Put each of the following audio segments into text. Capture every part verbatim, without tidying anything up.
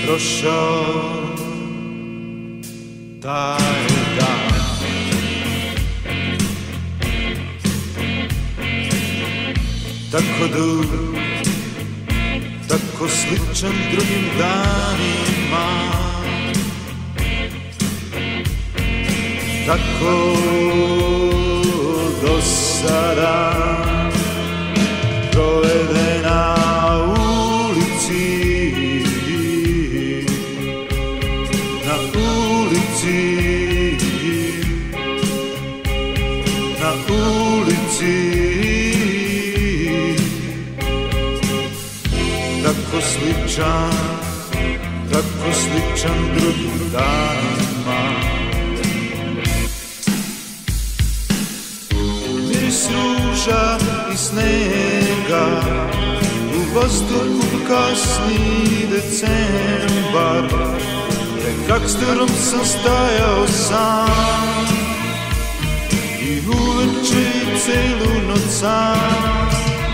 prošao taj dan. Tako dug, tako sličan drugim danima, tako dosadan provede na ulici, na ulici, na ulici. Tako sličan, tako sličan drugim danima. Miris ruža i snega, u vazduhu kasni decembar. Pred gangsterom sam stajao sam i uveče i celu noć sam.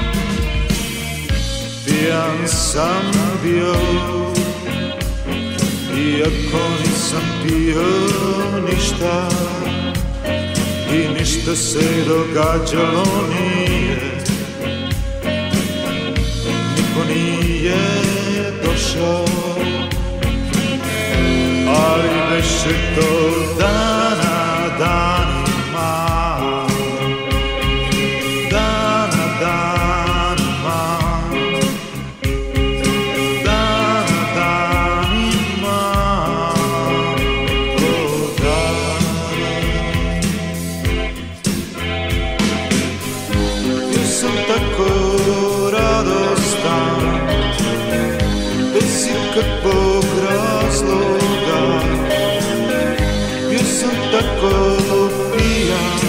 Pijan sam bio, iako nisam pio ništa, i ništa se događalo nije. Niko nije došao, ali beše to dana danima, dana danima, dana danima, o dan. Bio sam tako radostan, bez ikakvog razloga. Bio sam tako pijan,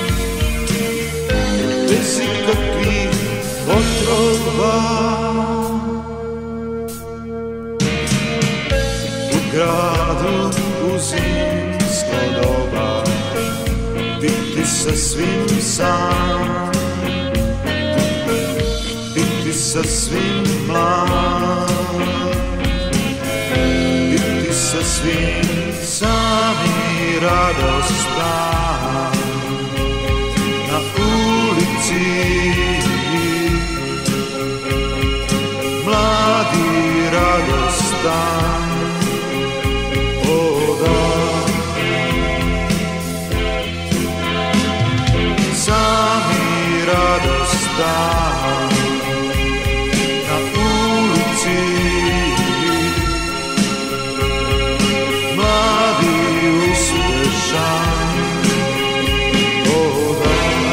bez ikakvih otrova. U gradu u zimsko doba biti sasvim sam, biti sasvim mlad, biti sasvim sam i radostan. Na ulici mladi radostan, o dan. Sam i radostan, na ulici mladi uspešan, o dan.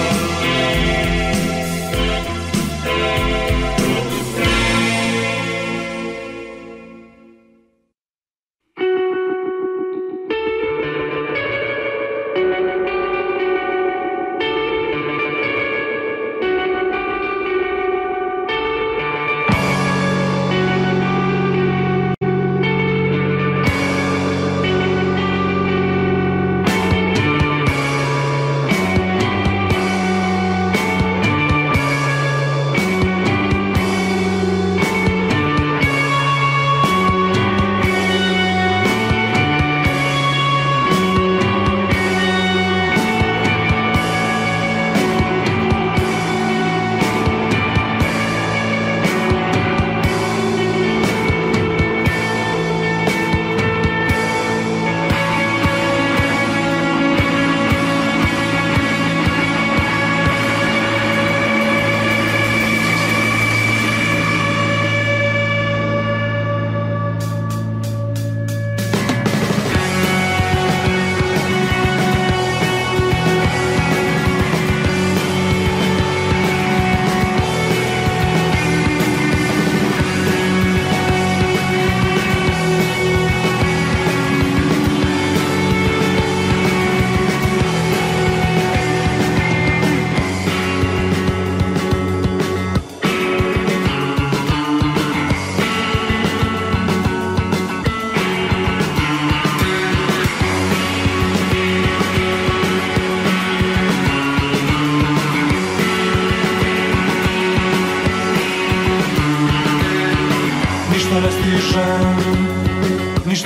ništa ne stižem,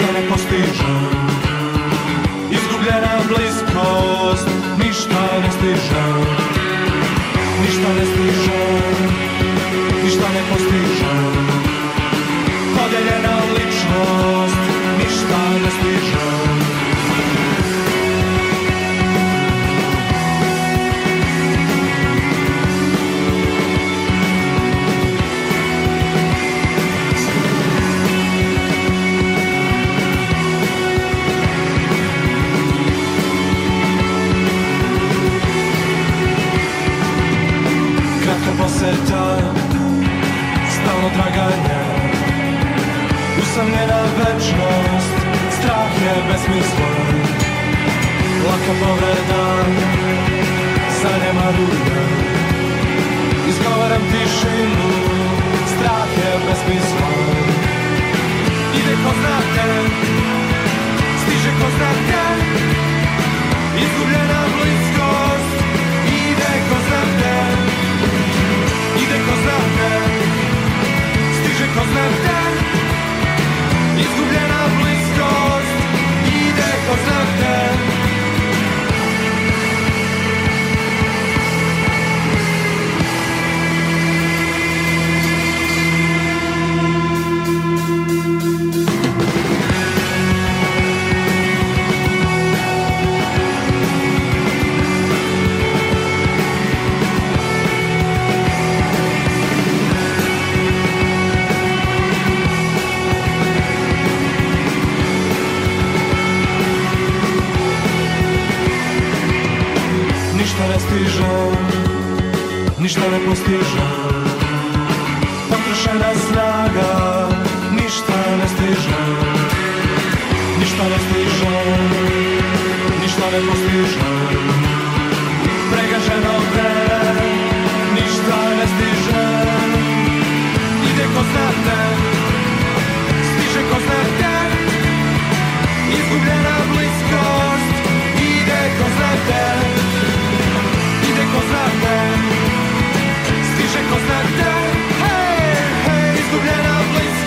ništa ne postižem. Izgubljena bliskost, ništa ne stižem. Ništa ne stižem, ništa ne postižem. Podeljena ličnost, ništa ne stižem. Poseta, stalno traganje, usamljena večnost, strah je besmislen, laka povreda, zanemaruje, izgovaram tišinu, strah je besmislen, ide ko znate, stiže ko znate, izgubljena bliskost, ide ko znate. Ide ko znate, stiže ko znate, izgubljena bliskost, ide ko znate. Ništa ne stižem, ništa ne postižem. Potrošena snaga, ništa ne stižem. Ništa ne stižem, ništa ne postižem. Pregaženo vreme, ništa ne stižem. Ide ko znate, stiže ko znate, izgubljena bliskost, ide ko znate. Ide ko znate, stiže ko znate, hej, hej, izgubljena bliskost.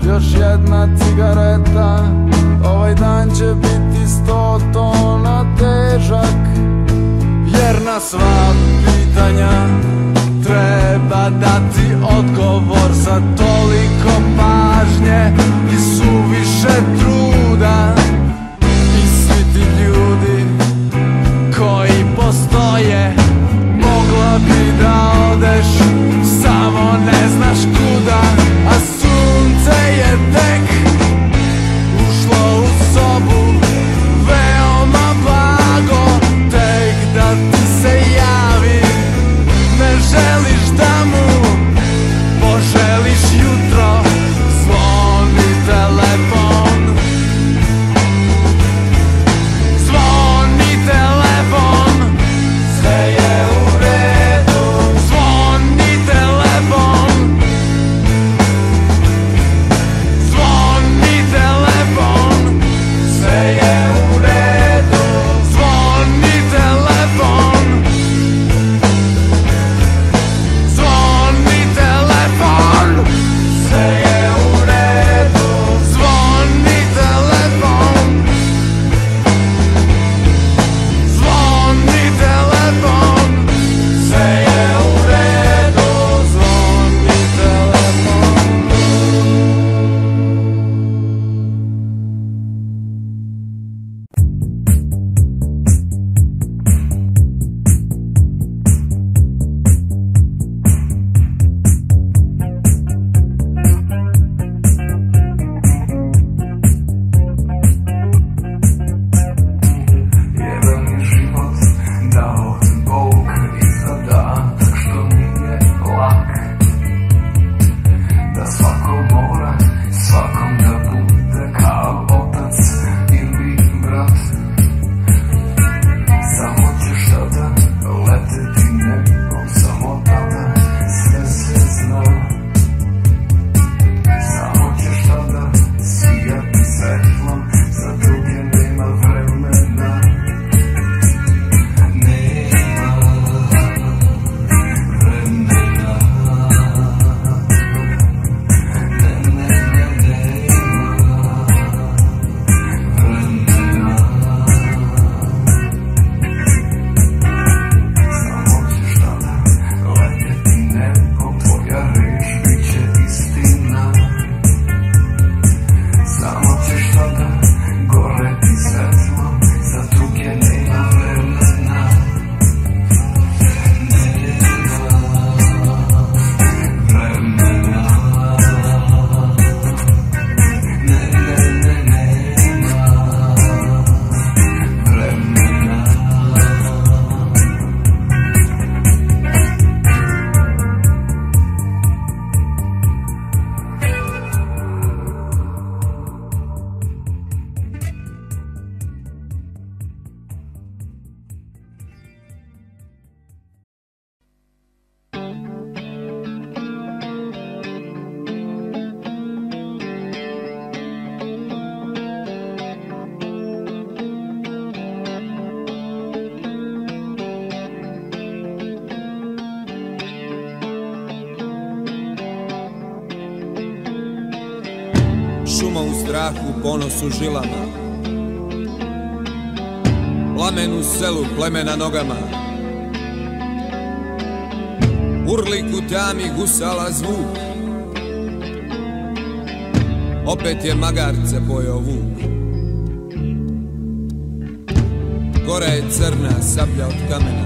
još jedna cigareta. Ovaj dan će biti sto tona težak, jer na sva pitanja treba dati odgovor. Za toliko pažnje i suviše truda, i svi ti ljudi koji postoje, mogla bi da odeš, samo ne znaš kuda. A sunce je tek ušlo u sobu, veoma blago, tek da ti se javi. Ne želiš da mu poželiš jutro, zvoni telefon, zvoni telefon, sve je u redu, zvoni telefon, zvoni telefon, sve je u redu, zvoni telefon, zvoni telefon, sve je u redu, zvoni telefon, zvoni telefon, sve je u redu, zvoni telefon. Jedan je život dao Bog i zadatak što nije lak, da svako mora svakom da bude kao otac ili brat. Samo ćeš tada leteti nebom, samo tada sve se zna. Samo ćeš tada sijati svetlom, za druge nema vremena. Nema vremena. Ne, ne, ne, nema vremena. Samo ćeš tada leteti nebom, tvoja reč bit će istina. Samo ćeš tada goreti svetlom, za druge nema vremena. Nema vremena. Ne, ne, ne, nema vremena. Šuma u strahu, ponos u žilama, plamen u selu, plemena nogama. Urlik u tami, gusala zvuk, opet je magarce pojeo vuk. Gora je crna sablja od kamena,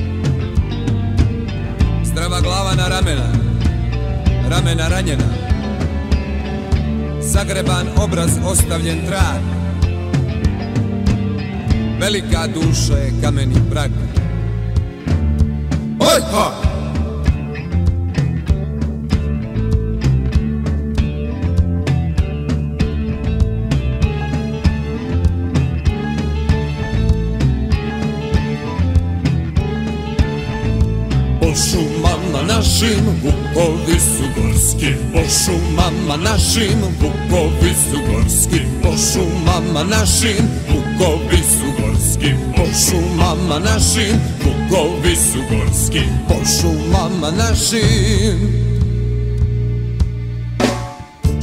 zdrava glava na ramena, ramena ranjena. Zagreban obraz, ostavljen trag, velika duša je kameni prag. Oj, ha! Po šumama našim vukovi su gorski, po šumama našim vukovi su gorski, po šumama našim vukovi su gorski, po šumama našim vukovi su gorski, po šumama našim.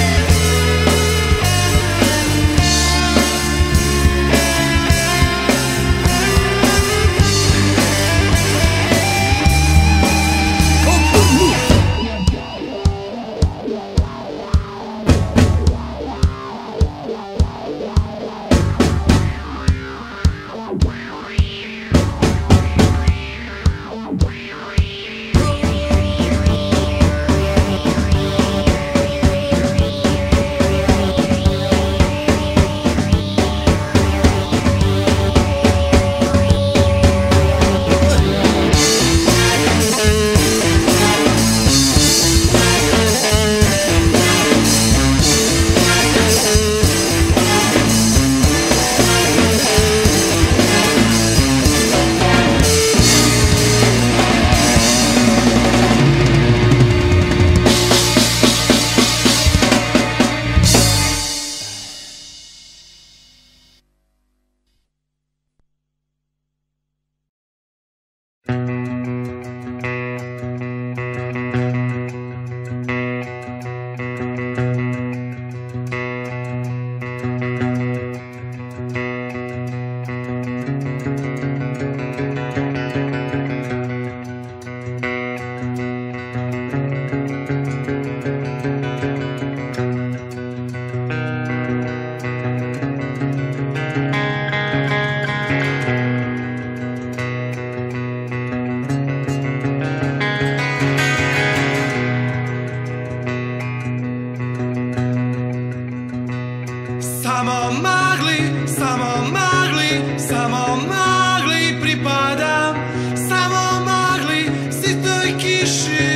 samo magli, samo magli, samo magli pripadam, samo magli, sitoj kiši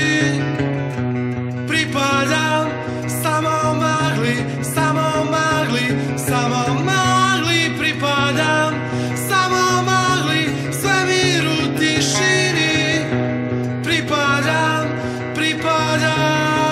pripadam, samo magli, samo magli, samo magli pripadam, samo magli, svemiru tišini pripadam, pripadam.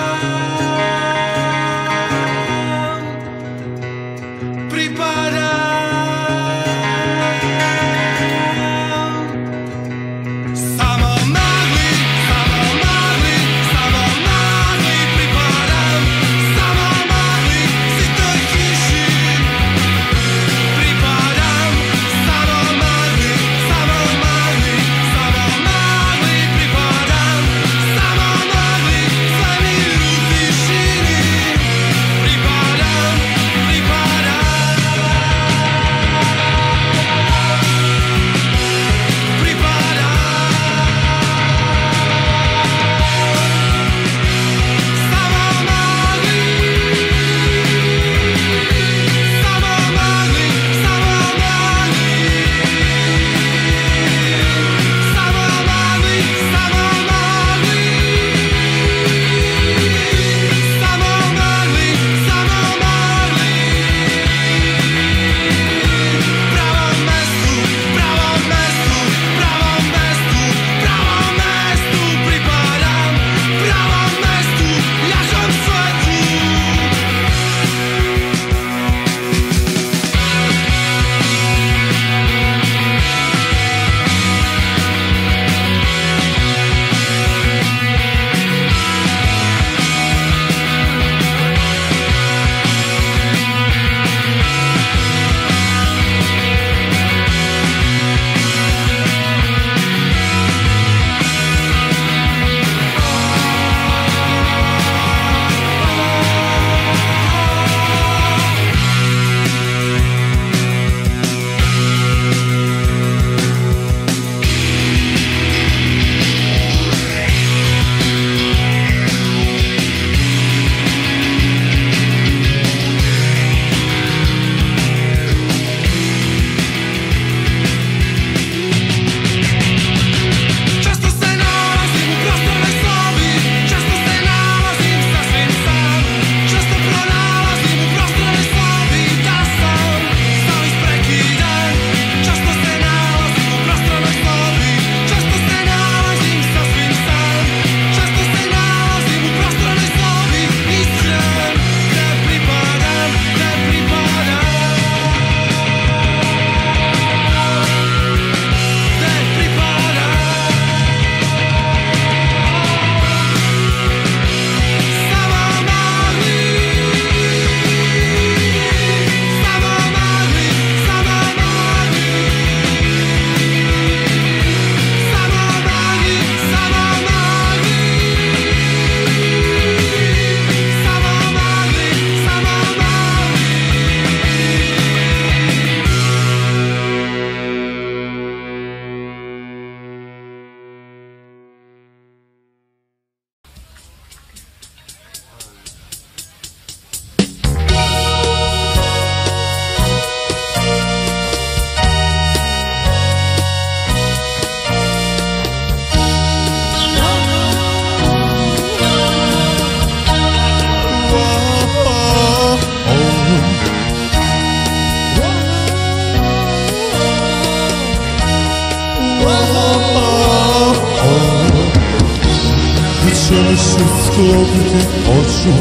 ćeš sklopiti oči,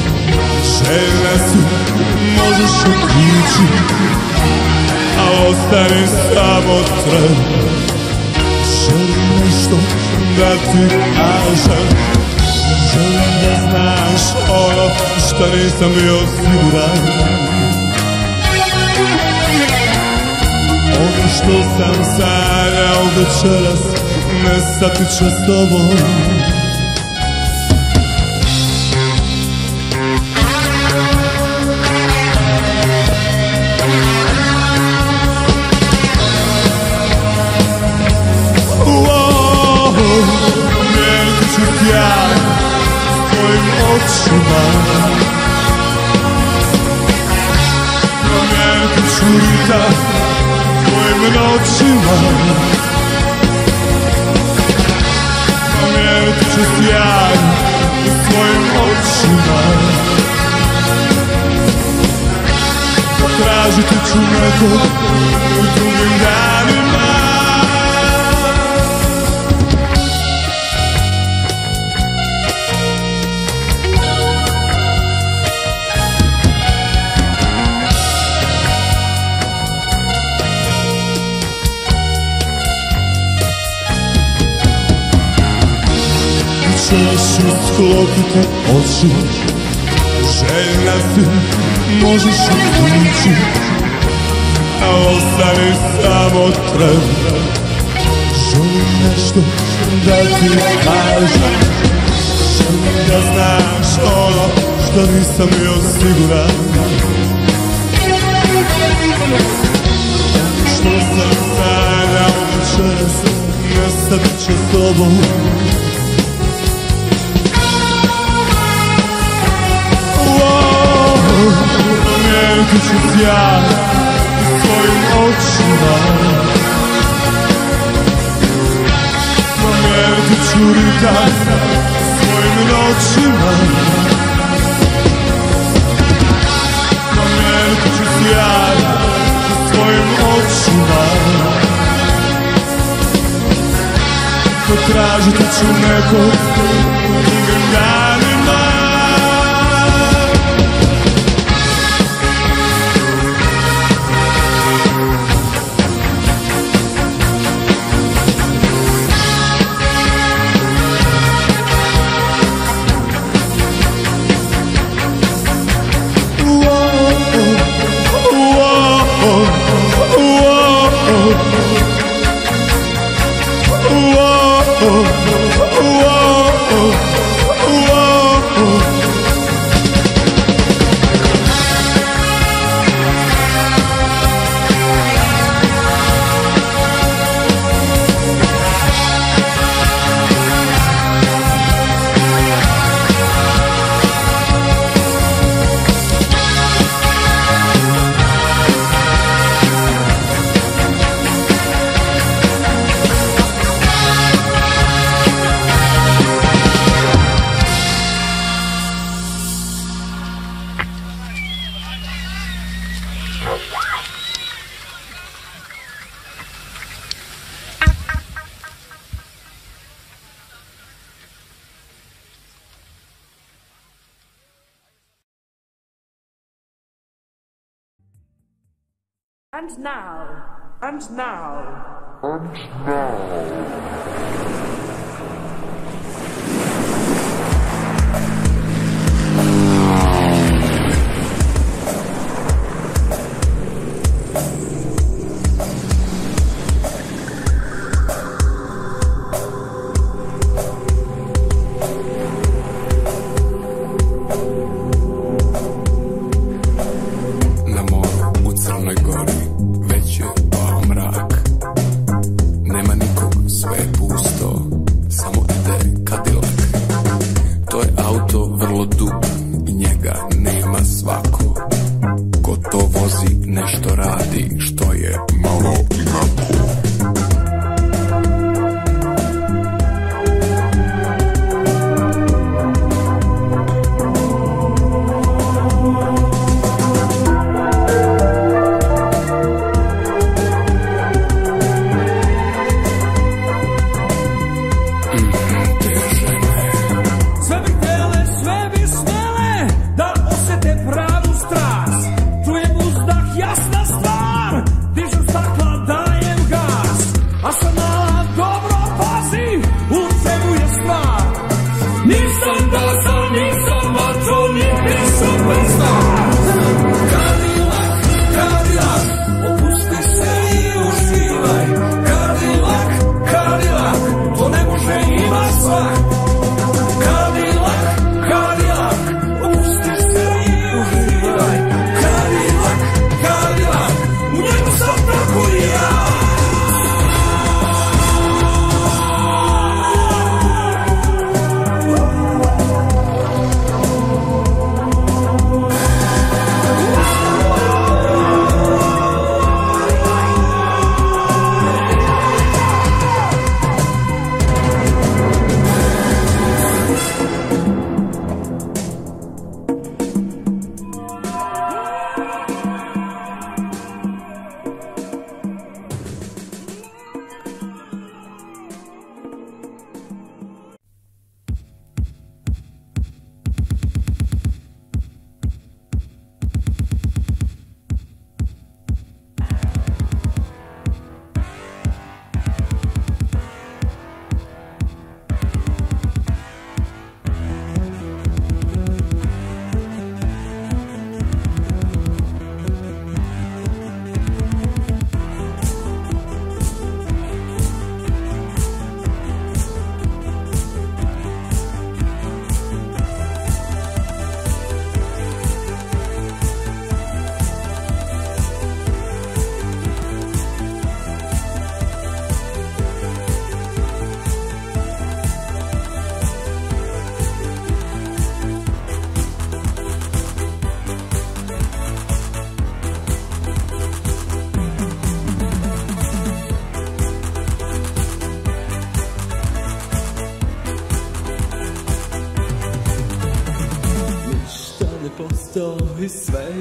željne su, možeš otići, a ostani samo tren. Želim nešto da ti kažem, želim da znaš ono što nisam bio siguran. Ono što sam sanjao večeras nestati će s tobom. Ja s tvojim očima žurita tvojim noćima. Mjeriti ću sjaj u svojim očima. Tražiti ću nekog u drugim danima. Večeras ću sklopiti oči, željna si, možeš otići, a ostani samo tren. Želim nešto da ti kažem, želim da znaš ono što nisam bio siguran. Što sam sanjao večeras, nestati će s tobom. Mjeriti ću sjaj u svojim očima. Mjeriti ću ritam u svojim noćima. Mjeriti ću sjaj u svojim očima. Potražiti ću nekog u drugim danima. And now, and now, And now. pravu strast, čujem uzdah, jasna stvar, dižem stakla, dajem gas.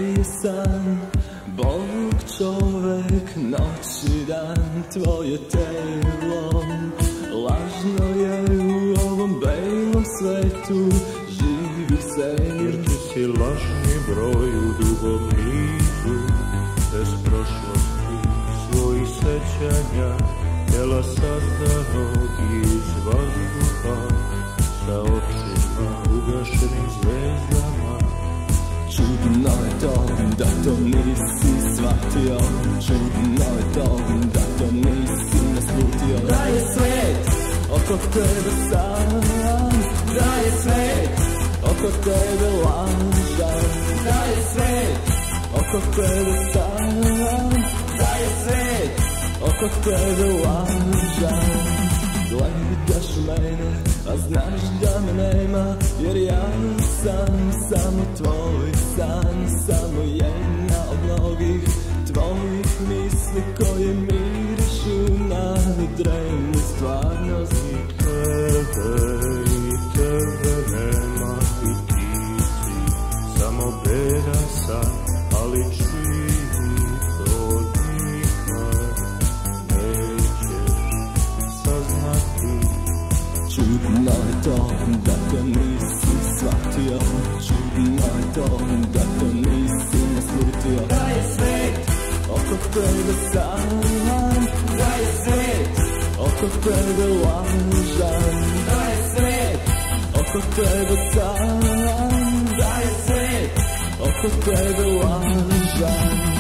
je san, Bog, čovek, noć i dan. Tvoje telo lažno je u ovom belom svetu živih sen. Jer ti si lažni broj u dugom nizu, bez prošlosti svojih sećanja, tela sazdanog iz vazduha, sa očima ugašenim zvezdama. Čudno je to da to nisi shvatio, čudno je to da to nisi naslutio. Da je svet oko tebe sam, da je svet oko tebe lažan, da je svet oko tebe sam, da je svet oko tebe lažan. Gledaš mene, a znaš da me nema, jer ja sam samo tvoj san, samo jedna od mnogih tvojih misli koje mirišu na drevnu stvarnost. I tebe, i tebe nema, i ti si samo bedan san, ali čini to nikad nećeš saznati. Čudno je to da to nisi shvatio, čudno je to da to nisi naslutio. Da je svet oko tebe sam, da je svet oko tebe lažan, da je svet oko tebe sam, da je svet oko tebe lažan.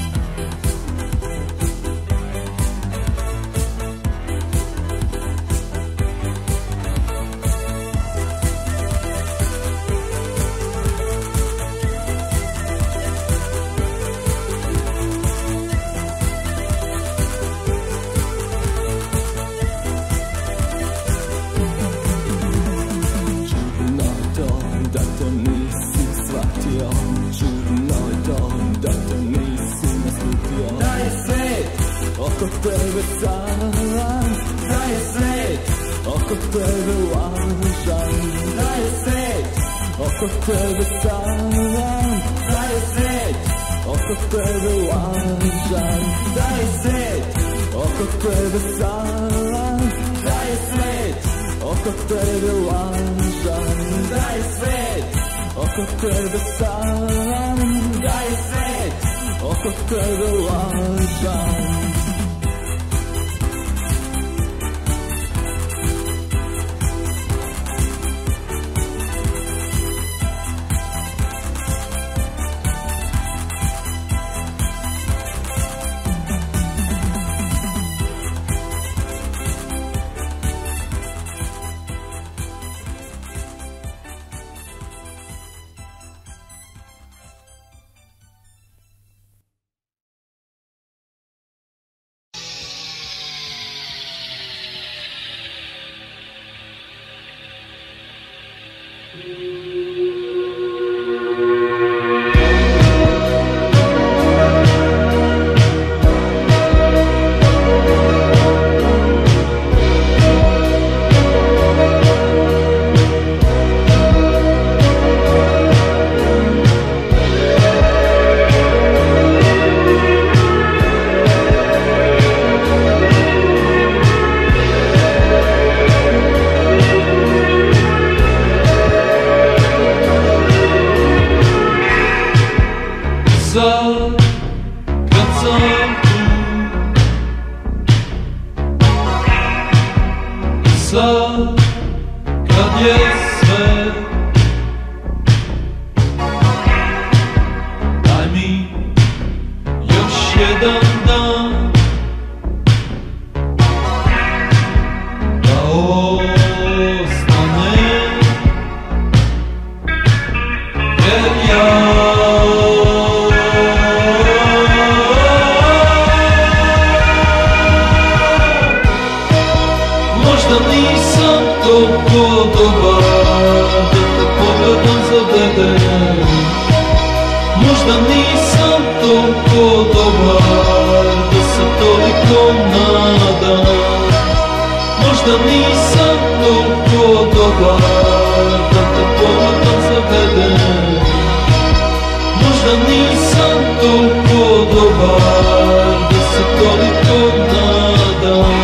Oko tebe sam, da je svet oko tebe lažan, da je svet oko tebe sam, da je svet oko tebe lažan, da je svet oko tebe sam, da je svet oko tebe lažan, da je svet oko tebe sam, da je svet oko tebe lažan. Možda nisam toliko dobar toliko dobar da se toliko nadam.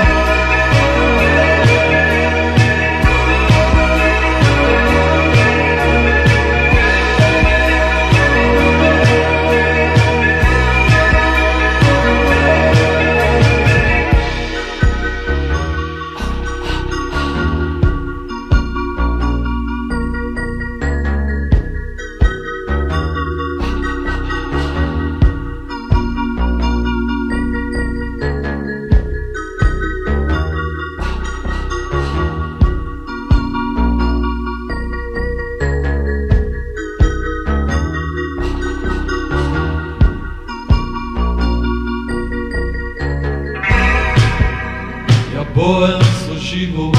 Bojam svoj život,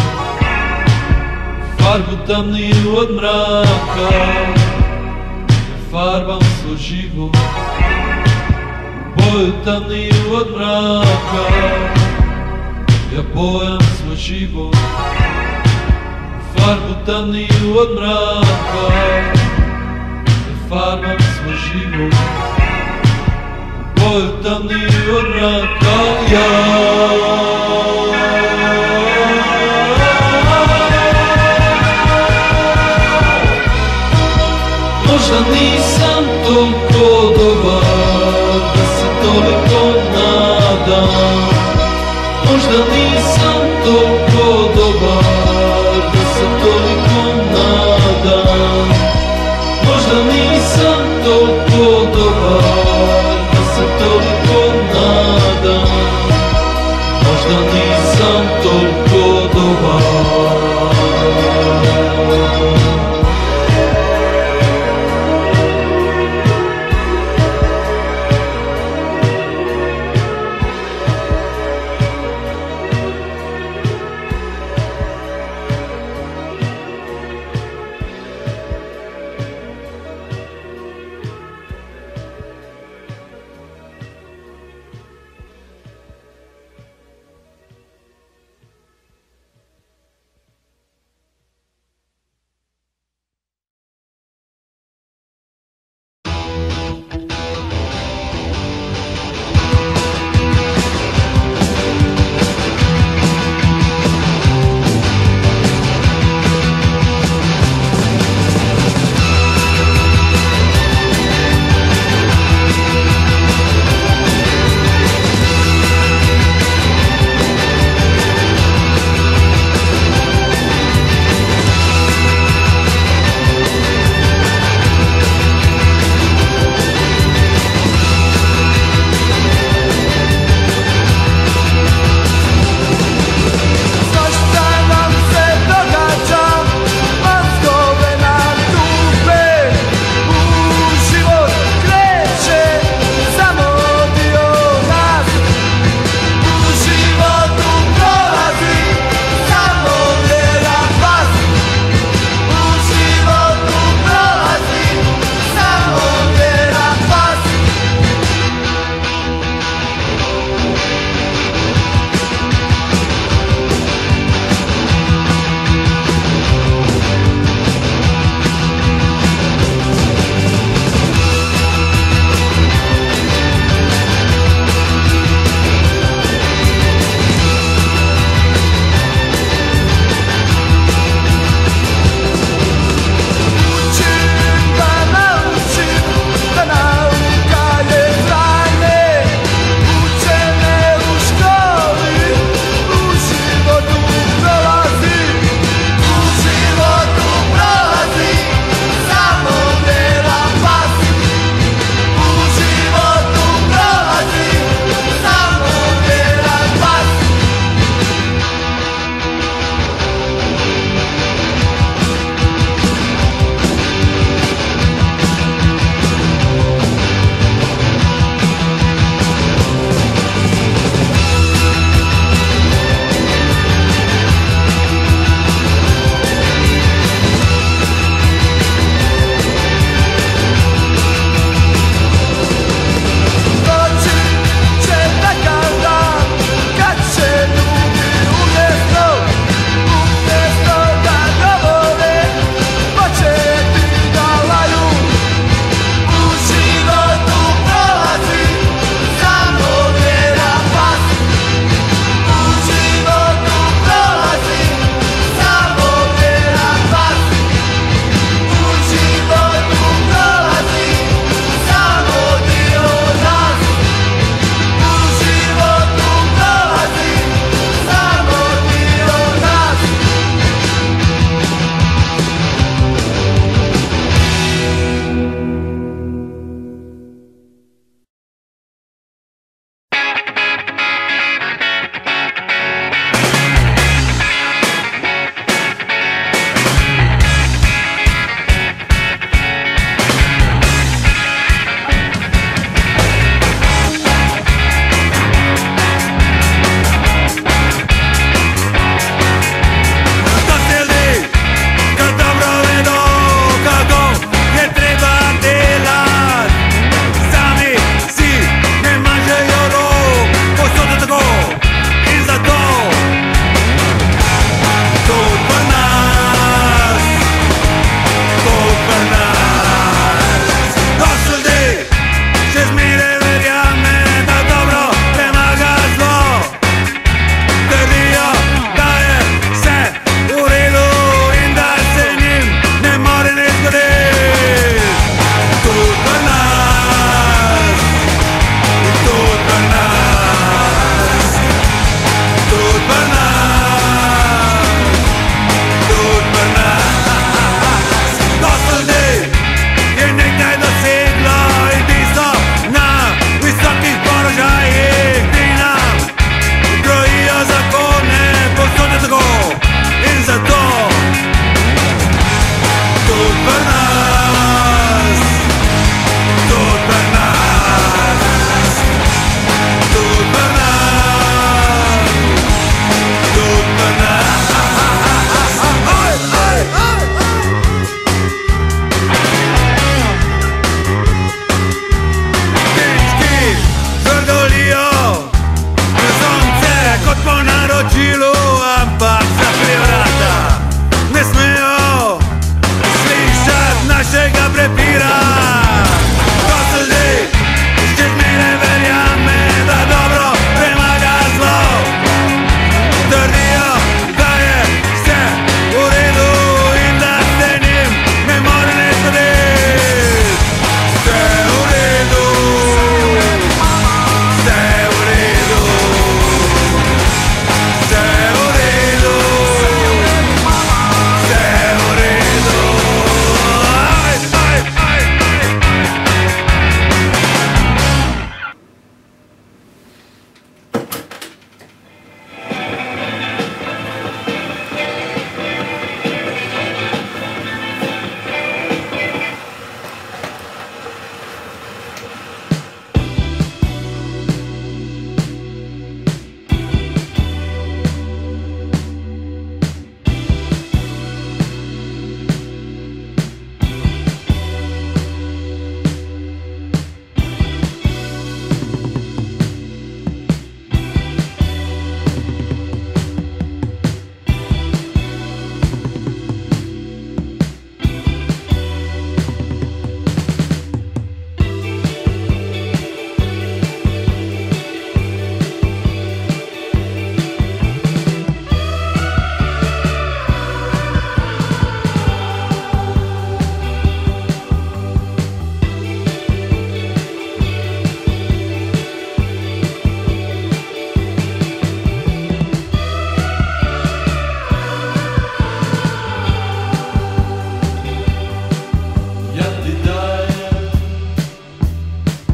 farbu tamniju od mraka. Farbam svoj život, boju tamniju od mraka. Ja bojam svoj život, farbu tamniju od mraka. Ja farbam svoj život, boju tamniju od mraka. Ja možda nisam toliko dobar da se toliko nadam. Možda nisam toliko dobar da se toliko nadam. Možda nisam toliko dobar da se toliko nadam. Možda nisam toliko dobar.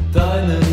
tajne